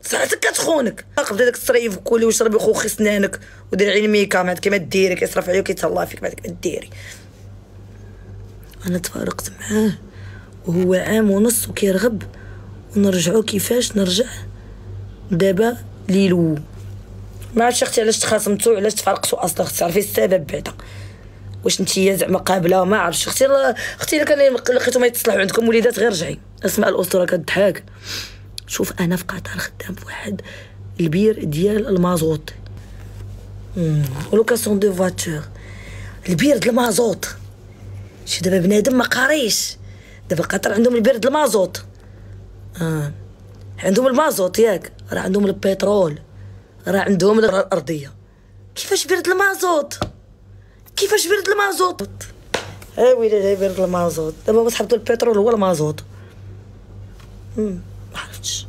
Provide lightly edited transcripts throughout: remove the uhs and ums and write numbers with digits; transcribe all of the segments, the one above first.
صحتك كتخونك. قبل داك الصريف كولي وشربي خوخي سنانك وديري عين ميكا، ما عندك ما ديري، كيصرف عليك وكيتهلا فيك، ما عندك ما ديري. انا تفارقت معاه وهو عام ونص وكيرغب، ونرجعو كيفاش نرجع دابا ليلو. ما عرفتش اختي علاش تخاصمتو، علاش تفارقتو اصلا، اختي تعرفي السبب بعدا، واش نتيا زعما قابله؟ ما عرفتش اختي. اختي الا كان لقيتو ما يتصلحوا عندكم وليدات غير رجعي. اسماء الاسطوره كتضحك. شوف انا في قطر خدام في واحد البير ديال المازوط، لوكاسيون دو فواتور، البير ديال المازوط. شي دابا بنادم ما قاريش، دابا قطر عندهم البير ديال المازوط. عندهم المازوط ياك، راه عندهم البترول، راه عندهم الارضيه. كيفاش بير ديال المازوط؟ كيفاش بير ديال المازوط؟ ويلي بير ديال المازوط. دابا صاحبتو البترول هو المازوط. ما عرفتش،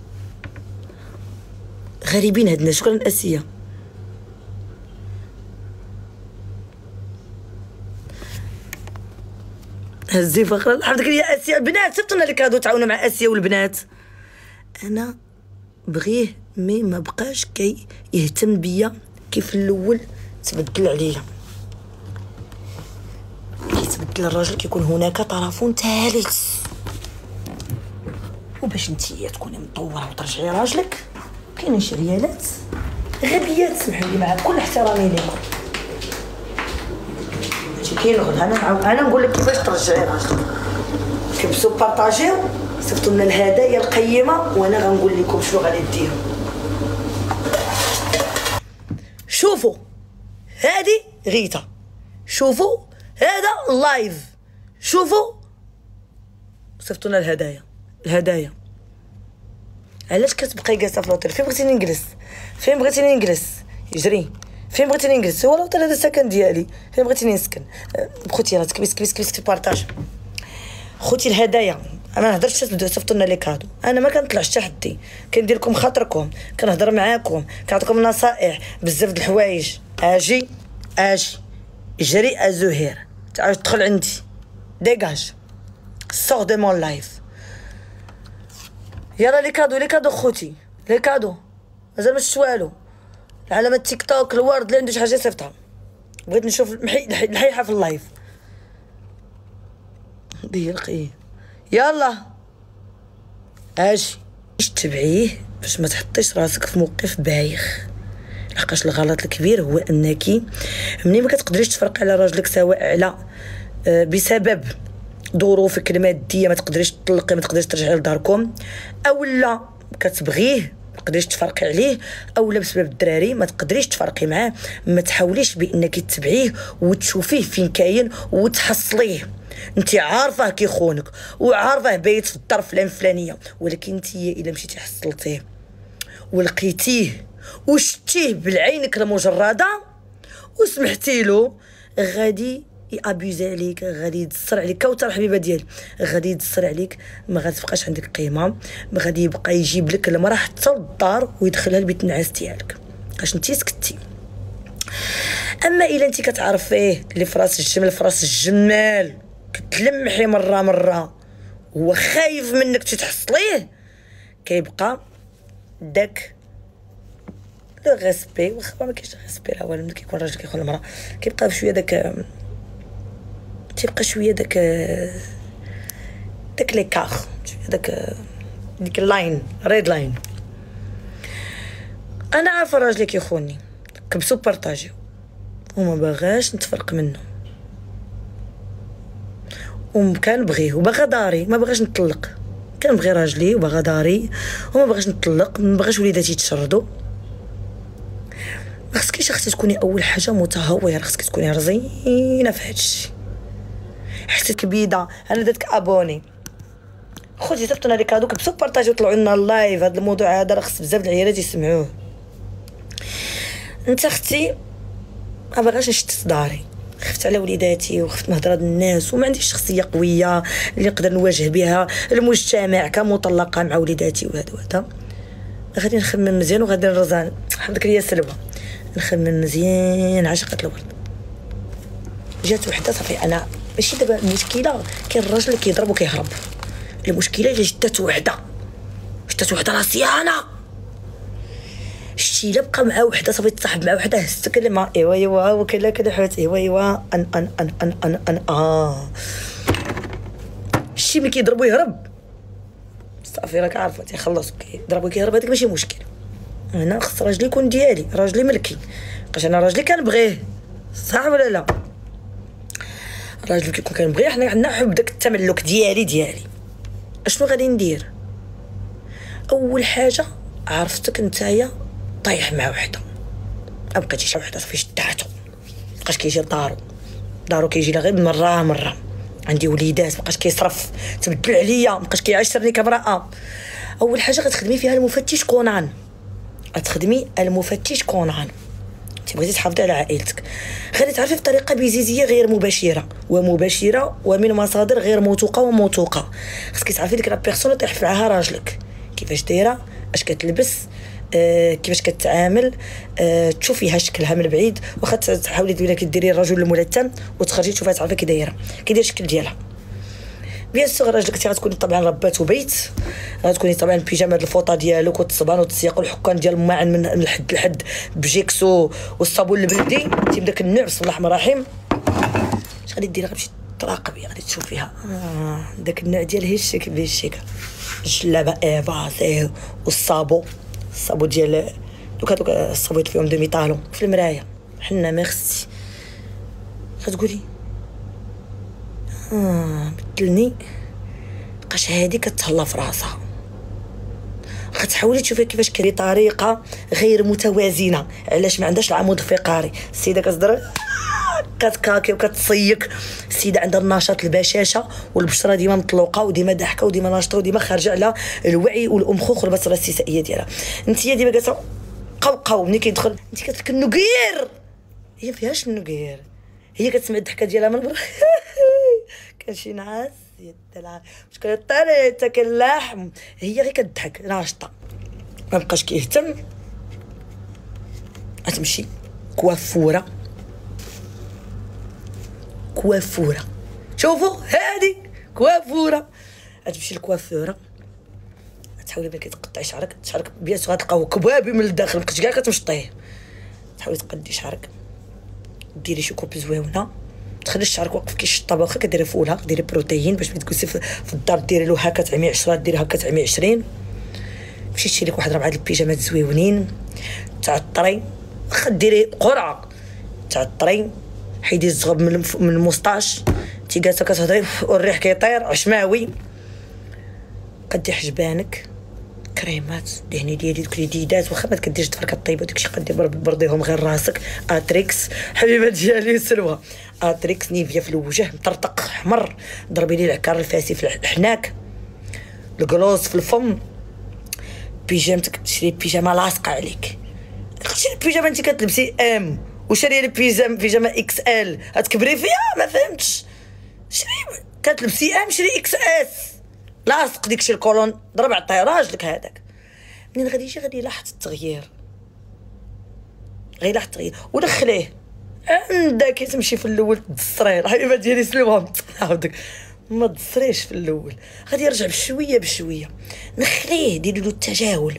غريبين هاد الناس. شكرا اسيا. هزي فخر حفظك يا اسيا. البنات صيفطوا لنا كادو تعاونوا مع اسيا والبنات. انا بغيه مي ما بقاش كي يهتم بيا كيف الاول. تبدل عليا، كيتبدل الراجل كيكون هناك طرف ثالث. وباش نتيا تكوني مطوره وترجعي راجلك كاينين شي عيالات غبيات، سمحوا لي مع كل احترامي لكم. هادشي كاين غد. انا نقول لك كيفاش ترجعي راجلك. كبسوا بارطاجيو، صيفطوا لنا الهدايا القيمه، وانا غنقول لكم شنو غادي ديروا. شوفوا هادي غيتا، شوفوا هذا اللايف، شوفوا صيفطوا لنا الهدايا. علاش كتبقاي جالسه في لوطيل؟ فين بغيتيني نجلس؟ فين بغيتيني نجلس؟ يجري فين بغيتيني نجلس؟ هو لوطيل هذا السكن ديالي، فين بغيتيني نسكن؟ خوتي راه كبس بارطاج. خوتي الهدايا انا ما نهضرش، تبداو تصيفطوا لنا لي كادو. انا ما كنطلعش حتى حدي، كندير لكم خاطركم، كنهضر معاكم، كنعطيكم نصائح بزاف د الحوايج. اجي جري ازهير، تعال تدخل عندي، ديجاج سور دو مون لايف. يلا لي كادو خوتي، لي كادو مازال ما شفت والو. العلامه تيك توك، الورد اللي عنده شي حاجه صيفطها. بغيت نشوف الحيحه في اللايف. ضيقيه يلا اجي تبعيه باش ما تحطيش راسك في موقف بايخ. لحقاش الغلط الكبير هو انك ملي ما كتقدريش تفرقي على راجلك، سواء على بسبب ظروفك الماديه ما تقدريش تطلقي، ما تقدريش ترجعي لداركم، او لا كتبغيه ما تقدريش تفرقي عليه، او لا بسبب الدراري ما تقدريش تفرقي معاه، ما تحاوليش بانك تتبعيه وتشوفيه فين كاين وتحصليه. انت عارفه كيخونك وعارفه بايت في الدار فلانيه، ولكن انت الا مشيتي حصلتيه ولقيتيه وشتيه بالعينك المجرده وسمحتي له، غادي يابيزي عليك، غادي يدسر عليك. كوثر حبيبه ديالي غادي يدسر عليك، ما غاتبقاش عندك قيمه، ما غادي يبقى يجيب لك المراه حتى للدار ويدخلها لبيت النعاس ديالك باش انت سكتي. اما الا انت كتعرفيه اللي فراس الجمل فراس الجمال، كتلمحي مره هو خايف منك تحصليه، كيبقى داك لو غيسبي. واخا ما كاينش غيسبي راه والو، ملي كيكون راجل كيخون المراه كيبقى بشويه داك، تيبقى شويه داك لي كاخ، شويه ديك اللاين، ريد لاين. انا عارفه راجلي كيخوني، كبسوا بارطاجيو وما باغاش نتفرق منه، وكنبغيه وباغا داري، ما باغاش نطلق. كنبغي راجلي وباغا داري وما باغاش نطلق، ما باغاش وليداتي يتشردوا. ما خصكيش اختي تكوني اول حاجه متهوره، خصك تكوني رزينه في هادشي. حسيتك بيضه انا درتك ابوني. خوتي صيفطوا لنا لي كادو، كبسوا بارطاجيو وطلعوا لنا اللايف. هذا الموضوع هذا راه خص بزاف د العيالات يسمعوه. انت اختي ما باغاش نشتت داري، خفت على وليداتي وخفت من هضره الناس، وما عنديش شخصيه قويه اللي نقدر نواجه بها المجتمع كمطلقه مع وليداتي وهذا. غادي نخمم مزيان وغادي نرزان. حفظك ليا سلوى، نخمم مزيان. عشقة الورد جات وحده صافي. انا ماشي دابا المشكله كاين الراجل اللي كيضرب وكيهرب، المشكله الا جات وحده راسي انا شتي الا بقى مع وحده صافي تصاحب مع وحده هز تكلم ايوا وكلا كذا حوت ايوا ان شتي ملي كيضربو يهرب صافي راك عارفه تيخلص كيضربو كيهرب هذاك ماشي مشكل. هنا خص راجلي يكون ديالي راجلي ملكي باش انا راجلي كنبغيه صح ولا لا؟ راجلي كيكون كنبغيه حنا عندنا حب داك التملك ديالي. اشنو غادي ندير؟ اول حاجه عرفتك نتايا طايح مع وحده ما بقيتيش شي وحده صافي شداتو مابقاش كيجي لدارو كيجي لها غير مره عندي وليدات مابقاش كيصرف تبدل عليا مابقاش كيعاشرني كامراه. اول حاجه غتخدمي فيها المفتش كونان انت بغيتي تحافظي على عائلتك غادي تعرفي بطريقه بيزيزيه غير مباشره ومن مصادر غير موثوقه خصك تعرفي ديك لا بيرسون طيح معاها راجلك كيفاش دايره اش كتلبس كيفاش كتعامل تشوفيها شكلها من بعيد واخا تحاولي ديري الرجل الملتم وتخرجي تشوفيها تعرفي كي داير الشكل ديالها. بيان سور راجلك انت غتكوني طبعا رباتو بيت غتكوني طبعا بيجامه الفوطه ديالك والتصبان والتسياق والحكان ديال الماعن من الحد لحد بجيكسو والصابون البلدي انت بداك النوع بسم الله الرحمن الرحيم. اش غادي ديري؟ غتمشي تراقبي غادي تشوفيها داك النوع ديال هشيك بهشيك الجلابه ايفاسي والصابو ديال دوك الصابويط فيهم دومي طالون في المرايه حنا ميرسي غتقولي بدلني بقاش هادي كتهلا في راسها. غتحاولي تشوفي كيفاش كديري طريقه غير متوازنه علاش ما عندهاش العمود الفقري. السيده كتهضر كتكاكي وكتصيك السيده عندها النشاط البشاشه والبشره ديما مطلوقه وديما ضاحكه وديما ناشطه وديما خارجه على الوعي والامخوخ والبصره السيسائيه ديالها. انت ديما جالسه قوقاو ملي كيدخل انت كترك النقير هي فيهاش النقير هي كتسمع الضحكه ديالها من برا كان شي نعاس يدلع واش كطري تاكل اللحم هي غير كتضحك ناشطه ما بقاش كيهتم. غتمشي كوافوره شوفوا هادي كوافوره غتمشي للكوافوره تحاولي ملي كتقطعي شعرك بيان سور غتلقاو كبابي من الداخل مابقيتش كاع كتمشطيه تحاولي تقدي شعرك ديري شي كوب زويونه تخلي الشعر واقف كيشطب واخا كديري فولها ديري بروتين باش ملي تجلسي في الدار ديري له هكا تعمي 10 ديري هكا تعمي 20 مشيتي تشري لك واحد 4 البيجامات زويونين تعطري واخا ديري قرعه تعطري حيدي الزغب من المسطاش انتي جالسه كتهضري والريح كيطير عشماوي قدي حجبانك كريمات دهني ديالي دوك الجديدات واخا ما كديرش ضفر كطيبو داكشي قدي برضيهم غير راسك اتريكس حبيبه ديالي سلوى اتريكس نيفيا في الوجه مطرطق احمر ضربي لي العكار الفاسي في الحناك الكلوز في الفم بيجامتك تشري بيجامه لاصقه عليك شري البيجامه انت كتلبسي ام وشري لي بيجامه اكس ال غتكبري فيها ما فهمتش شري كتلبسي ام شري اكس اس لاصق ديكشي الكولون ضرب عطيه راجلك هذاك منين غادي يجي غادي يلاحظ التغيير غيلاحظ التغيير ودخليه عندك تمشي في الاول تدصريه الحبيبه ديالي سلوهم نعاودك ما تدصريش في الاول غادي يرجع بشويه نخليه ديري له التجاهل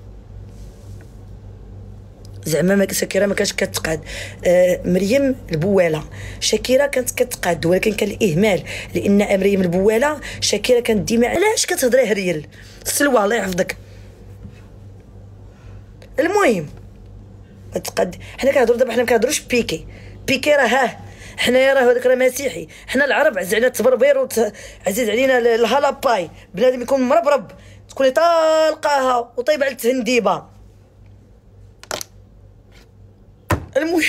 زعما ما شاكيرا ما كانش كتقاد مريم البواله شاكيرا كانت كتقاد ولكن كان الاهمال لان مريم البواله شاكيرا كانت ديما علاش كتهضري هريل سلوى الله يحفظك. المهم تقاد حنا كنهضروا دابا حنا ما كنهضروش بيكي راه حنايا راه هذاك راه مسيحي حنا العرب عزيز علينا التبربير عزيز علينا الهالاباي بنادم يكون مربرب تكوني طالقاها وطيب على التهنديبه. المهم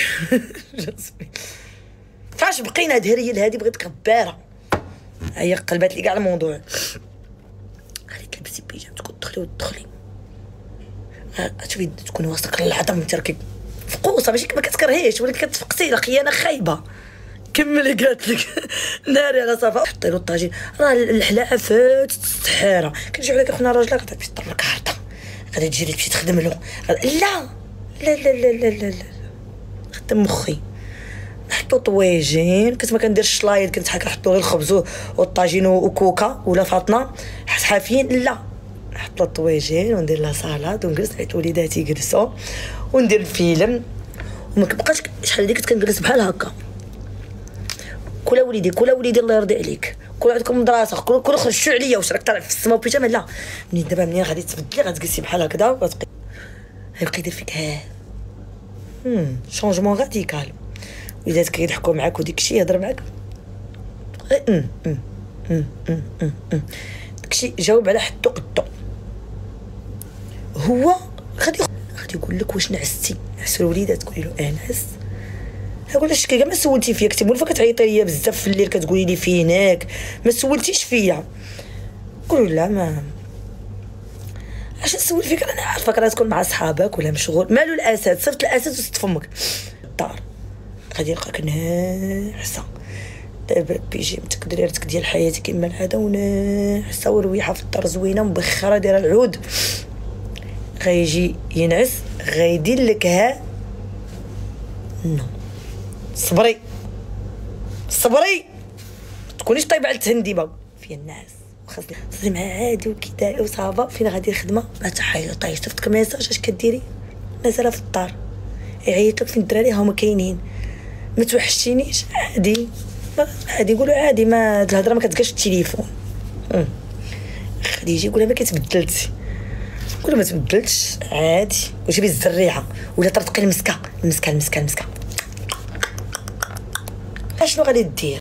فاش بقينا هاد هريل هادي بغيت غباره هي قلبات لي كاع الموضوع غادي تلبسي بيجامتك وتدخلي تشوفي تكوني واثق العظم انت راكي فقوصه ماشي ما كتكرهيش ولكن كتفقسي لا خيانه خايبه كملي قالت لك ناري على صفا حطي له الطاجين راه الحلاقه فات السحاره كنجيو عليك اخونا راجلك غادي تضرب لك عرضه غادي تجي تمشي تخدم له لا لا لا لا لا لا خدم مخي نحطو طواجين كنت ما كنديرش شلايض كنت حاكا نحطو غير الخبز والطاجين وكوكا ولا فاطمه حافيين لا نحط له الطويجين وندير له سالاد ونجلس حيت وليداتي يجلسوا وندير الفيلم. وما كنبقاش شحال هذيك كنت كنجلس بحال هكا. كل وليدي الله يرضي عليك، كل عندكم مدرسه، كل خرجتوا عليا واش راك طالع في السما وبيجامه. لا منين دابا منين غادي تبدلي غتجلسي بحال هكذا وغتبقي غيبقى يدير فيك شونجمون راديكال. وليداتك كيضحكوا معاك وديك الشيء يهضر معاك داكشي جاوب على حدو قدو. هو غادي يقول لك واش نعستي، نعس الوليدات تقولي له نعس. نقول لك كاع ما سولتي فيا، كنتي مولفه كتعيطي ليا بزاف في الليل كتقولي لي فيناك ما سولتيش فيا. قولوا لا ما علاش نسول فيك، انا عارفاك راه تكون مع صحابك ولا مشغول. مالو الاسد، صيفط الاسد وسط فمك الدار غادي يلقاك ناعسه. دابا بيجيمتك دريرتك ديال حياتك كما العاده وناعسه ورويحه في الدار زوينه مبخره دايره العود. غيجي ينعس غيدير لك نو صبري تكونيش طايبه على التهنديبه في الناس. خاصني صري معاه عادي وكذا وصافا. فين غادي الخدمه ما تحيطيش، صيفطك ميساج اش كديري مازال في الدار، يعيط لك فين الدراري هما كاينين ما توحشتينيش. عادي نقولوا عادي، ما الهضره ما كتلقاش في التليفون. غادي يجي يقولها ما كتبدلتي، قولوا ما تبدلتش عادي. وجيبي الزريعه ولا طرطقي المسكه. اشنو غادي دير؟